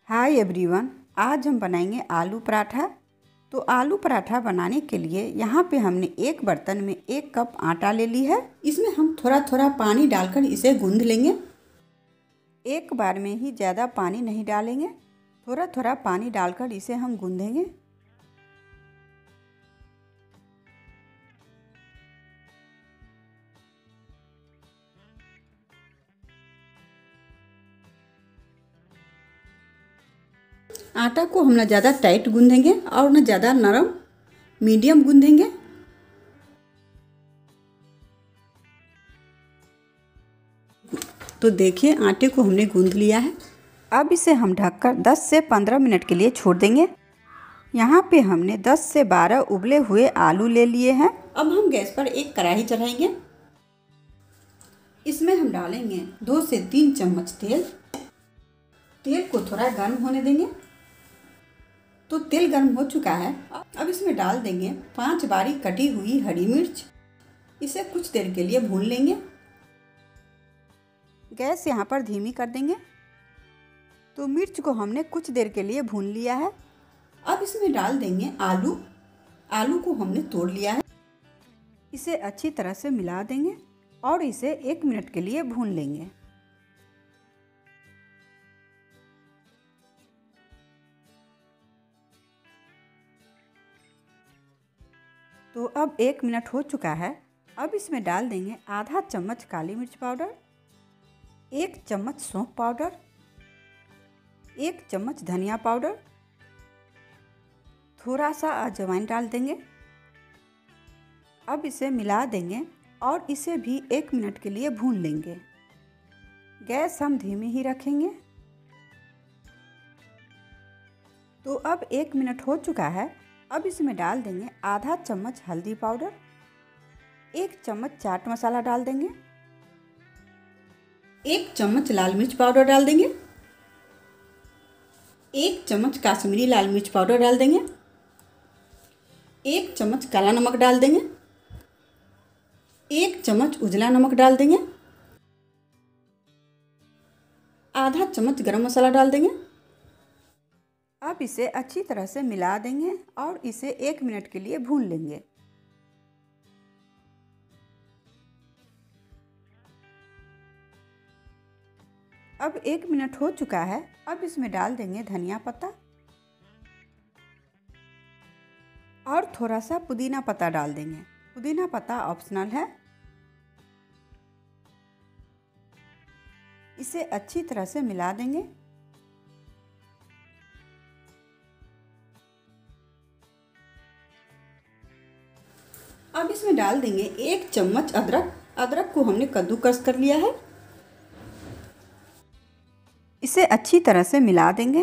Hi everyone, आज हम बनाएंगे आलू पराठा। तो आलू पराठा बनाने के लिए यहाँ पे हमने एक बर्तन में 1 कप आटा ले ली है। इसमें हम थोड़ा थोड़ा पानी डालकर इसे गूंद लेंगे। एक बार में ही ज़्यादा पानी नहीं डालेंगे, थोड़ा थोड़ा पानी डालकर इसे हम गूंदेंगे। आटा को हम ना ज़्यादा टाइट गूंदेंगे और ना ज़्यादा नरम, मीडियम गूंदेंगे। तो देखिए, आटे को हमने गूंद लिया है। अब इसे हम ढककर 10 से 15 मिनट के लिए छोड़ देंगे। यहाँ पे हमने 10 से 12 उबले हुए आलू ले लिए हैं। अब हम गैस पर एक कढ़ाई चढ़ाएंगे। इसमें हम डालेंगे 2 से 3 चम्मच तेल। तेल को थोड़ा गर्म होने देंगे। तो तेल गर्म हो चुका है। अब इसमें डाल देंगे 5 बारीक कटी हुई हरी मिर्च। इसे कुछ देर के लिए भून लेंगे। गैस यहाँ पर धीमी कर देंगे। तो मिर्च को हमने कुछ देर के लिए भून लिया है। अब इसमें डाल देंगे आलू। आलू को हमने तोड़ लिया है। इसे अच्छी तरह से मिला देंगे और इसे 1 मिनट के लिए भून लेंगे। तो अब 1 मिनट हो चुका है। अब इसमें डाल देंगे आधा चम्मच काली मिर्च पाउडर, 1 चम्मच सौंफ पाउडर, 1 चम्मच धनिया पाउडर, थोड़ा सा अजवाइन डाल देंगे। अब इसे मिला देंगे और इसे भी 1 मिनट के लिए भून लेंगे। गैस हम धीमी ही रखेंगे। तो अब 1 मिनट हो चुका है। अब इसमें डाल देंगे आधा चम्मच हल्दी पाउडर, 1 चम्मच चाट मसाला डाल देंगे, 1 चम्मच लाल मिर्च पाउडर डाल देंगे, 1 चम्मच काश्मीरी लाल मिर्च पाउडर डाल देंगे, 1 चम्मच काला नमक डाल देंगे, 1 चम्मच उजला नमक डाल देंगे, आधा चम्मच गरम मसाला डाल देंगे। अब इसे अच्छी तरह से मिला देंगे और इसे 1 मिनट के लिए भून लेंगे। अब 1 मिनट हो चुका है। अब इसमें डाल देंगे धनिया पत्ता और थोड़ा सा पुदीना पत्ता डाल देंगे। पुदीना पत्ता ऑप्शनल है। इसे अच्छी तरह से मिला देंगे। अब इसमें डाल देंगे 1 चम्मच अदरक। अदरक को हमने कद्दूकस कर लिया है। इसे अच्छी तरह से मिला देंगे।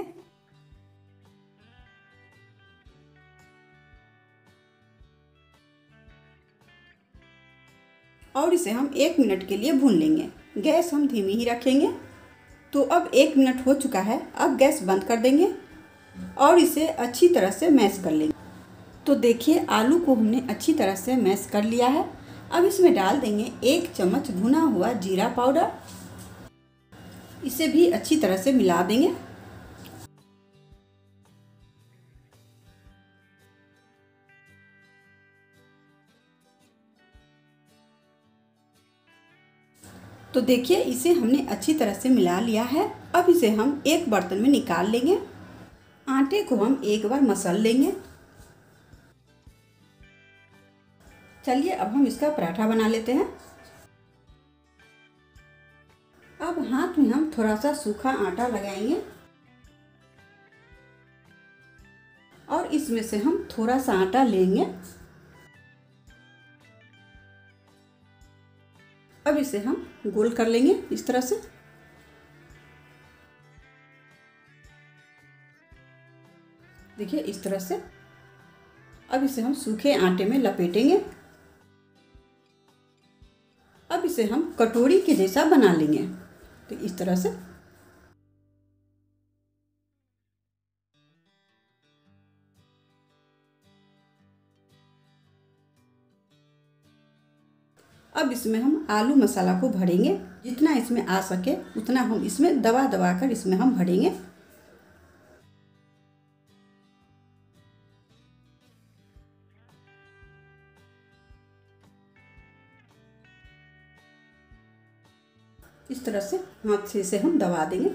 और इसे हम 1 मिनट के लिए भून लेंगे। गैस हम धीमी ही रखेंगे। तो अब 1 मिनट हो चुका है। अब गैस बंद कर देंगे और इसे अच्छी तरह से मैश कर लेंगे। तो देखिए, आलू को हमने अच्छी तरह से मैश कर लिया है। अब इसमें डाल देंगे 1 चम्मच भुना हुआ जीरा पाउडर। इसे भी अच्छी तरह से मिला देंगे। तो देखिए, इसे हमने अच्छी तरह से मिला लिया है। अब इसे हम एक बर्तन में निकाल लेंगे। आटे को हम एक बार मसल लेंगे। चलिए, अब हम इसका पराठा बना लेते हैं। अब हाथ में हम थोड़ा सा सूखा आटा लगाएंगे और इसमें से हम थोड़ा सा आटा लेंगे। अब इसे हम गोल कर लेंगे इस तरह से। देखिए, इस तरह से। अब इसे हम सूखे आटे में लपेटेंगे। अब इसे हम कटोरी के जैसा बना लेंगे। तो इस तरह से। अब इसमें हम आलू मसाला को भरेंगे। जितना इसमें आ सके उतना हम इसमें दबा दबा कर इसमें हम भरेंगे। इस तरह से हाथ से इसे हम दबा देंगे।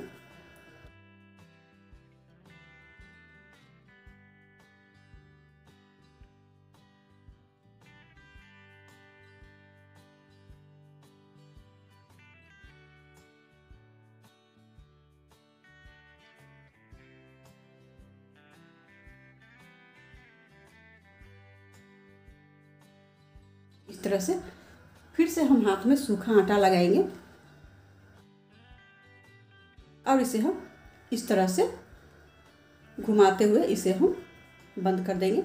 इस तरह से फिर से हम हाथ में सूखा आटा लगाएंगे और इसे हम इस तरह से घुमाते हुए इसे हम बंद कर देंगे।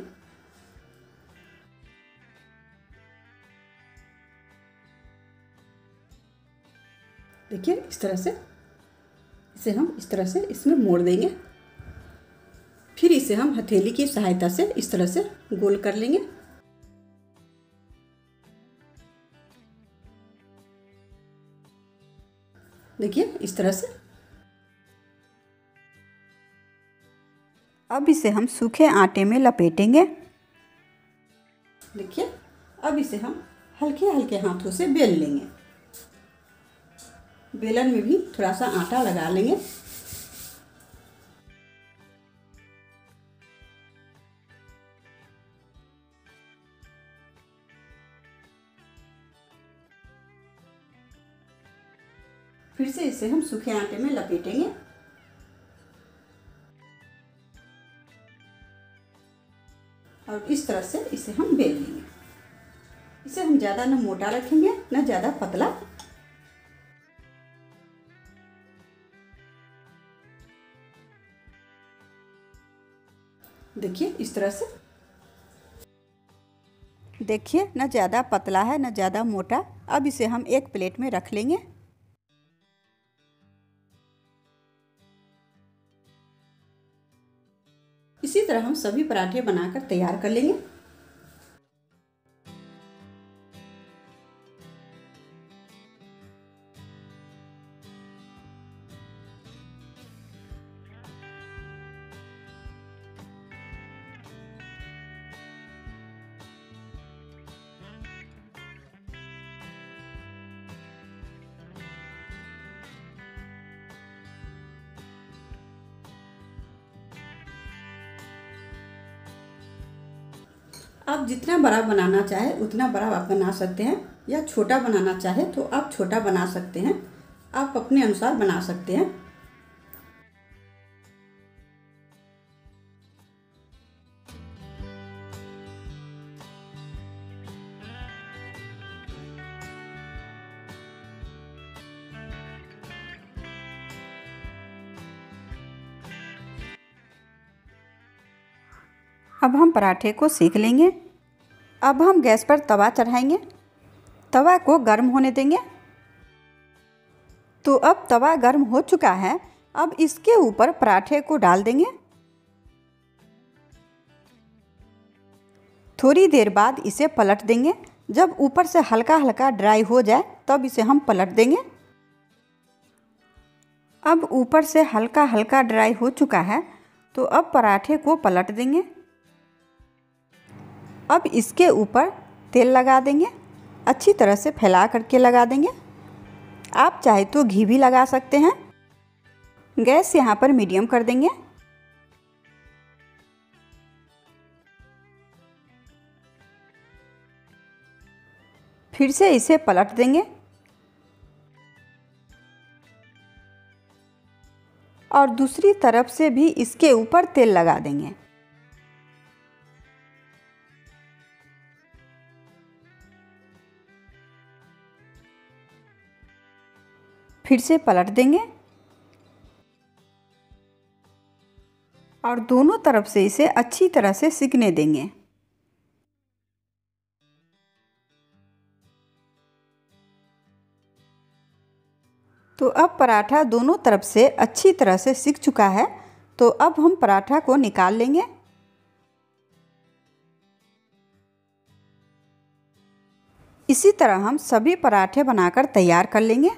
देखिए इस तरह से इसे हम इस तरह से इसमें मोड़ देंगे। फिर इसे हम हथेली की सहायता से इस तरह से गोल कर लेंगे। देखिए इस तरह से। अब इसे हम सूखे आटे में लपेटेंगे। देखिए अब इसे हम हल्के हल्के हाथों से बेल लेंगे। बेलन में भी थोड़ा सा आटा लगा लेंगे। फिर से इसे हम सूखे आटे में लपेटेंगे और इस तरह से इसे हम बेल लेंगे। इसे हम ज़्यादा न मोटा रखेंगे न ज़्यादा पतला। देखिए इस तरह से। देखिए न ज़्यादा पतला है न ज़्यादा मोटा। अब इसे हम एक प्लेट में रख लेंगे। इसी तरह हम सभी पराठे बनाकर तैयार कर लेंगे। आप जितना बड़ा बनाना चाहे उतना बड़ा आप बना सकते हैं, या छोटा बनाना चाहे तो आप छोटा बना सकते हैं। आप अपने अनुसार बना सकते हैं। अब हम पराठे को सेक लेंगे। अब हम गैस पर तवा चढ़ाएंगे। तवा को गर्म होने देंगे। तो अब तवा गर्म हो चुका है। अब इसके ऊपर पराठे को डाल देंगे। थोड़ी देर बाद इसे पलट देंगे। जब ऊपर से हल्का हल्का ड्राई हो जाए तब इसे हम पलट देंगे। अब ऊपर से हल्का हल्का ड्राई हो चुका है, तो अब पराठे को पलट देंगे। अब इसके ऊपर तेल लगा देंगे। अच्छी तरह से फैला करके लगा देंगे। आप चाहे तो घी भी लगा सकते हैं। गैस यहाँ पर मीडियम कर देंगे। फिर से इसे पलट देंगे और दूसरी तरफ से भी इसके ऊपर तेल लगा देंगे। फिर से पलट देंगे और दोनों तरफ से इसे अच्छी तरह से सिकने देंगे। तो अब पराठा दोनों तरफ से अच्छी तरह से सिक चुका है। तो अब हम पराठा को निकाल लेंगे। इसी तरह हम सभी पराठे बनाकर तैयार कर लेंगे।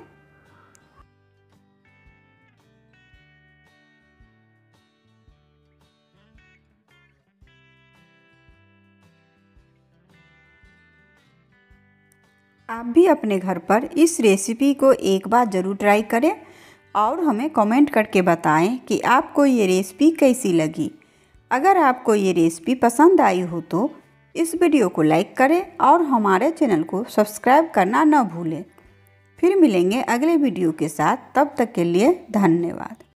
आप भी अपने घर पर इस रेसिपी को एक बार ज़रूर ट्राई करें और हमें कमेंट करके बताएं कि आपको ये रेसिपी कैसी लगी। अगर आपको ये रेसिपी पसंद आई हो तो इस वीडियो को लाइक करें और हमारे चैनल को सब्सक्राइब करना न भूलें। फिर मिलेंगे अगले वीडियो के साथ, तब तक के लिए धन्यवाद।